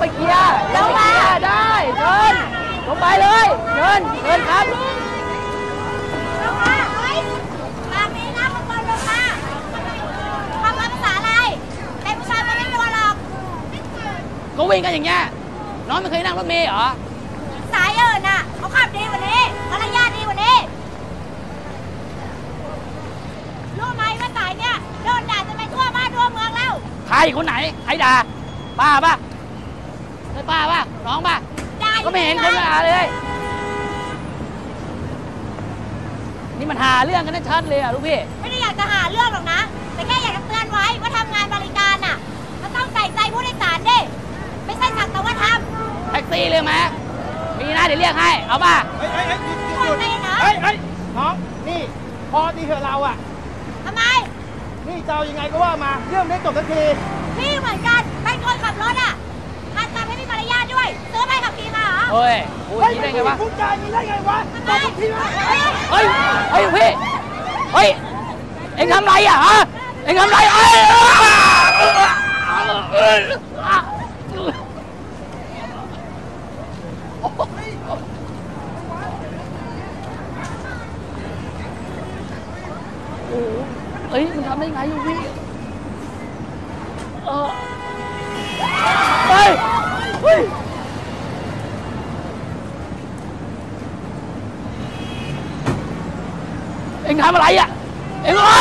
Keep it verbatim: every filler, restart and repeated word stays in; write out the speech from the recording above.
ไปเคลียร์ลงมาได้เชิญลงไปเลยเชิญเชิญครับลงมาเฮ้ยแบบนี้นะมึงบอลลงมาทำภาษาอะไรเป็นผู้ชายมันไม่กลัวหรอกก็วิ่งกันอย่างเงี้ยน้องไม่เคยนั่งรถเมล์เหรอสายอื่นน่ะเขาขับดีกว่านี้มารยาทดีกว่านี้รู้ไหมว่าสายเนี่ยโดนด่าจะไปทั่วบ้านทั่วเมืองแล้วใครคนไหนใครด่าป้าป่ะใช่ป้าป่ะน้องป่ะก็ไม่เห็นคนด่าเลยนี่มันหาเรื่องกันชัดเลยอ่ะลูกพี่ไม่ได้อยากจะหาเรื่องหรอกนะแต่แค่อยากจะเตือนไว้ว่าทำงานบริการน่ะก็ต้องใส่ใจผู้โดยสารดิไม่ใช่สักแต่ว่าทำแท็กซี่เลยไหมมีนะเดี๋ยวเรียกให้เอาป่ะเฮ้ยเฮ้ยเฮ้ยหยุดเฮ้ยเฮ้ยน้องนี่พอดีเถอะเราอ่ะทำไมนี่เจ้ายังไงก็ว่ามาเรื่องได้จบสักทีพี่เหมือนกันเป็นคนขับรถอ่ะหัดทำให้มีมารยาทด้วยซื้อใบขับขี่มาเหรอเฮ้ยพูดอย่างนี้ได้ไงวะพูดจาอย่างนี้ได้ไงวะทำไมเฮ้ยเฮ้ยพี่เฮ้ยเอ็งทำไรอ่ะฮะเอ็งทำไรเอ้ยโอ้เอ้ยมันทำได้ไงอยู่พี่เออเฮ้ยเฮ้ยเอ็งทำอะไรอ่ะเอ็งเอ้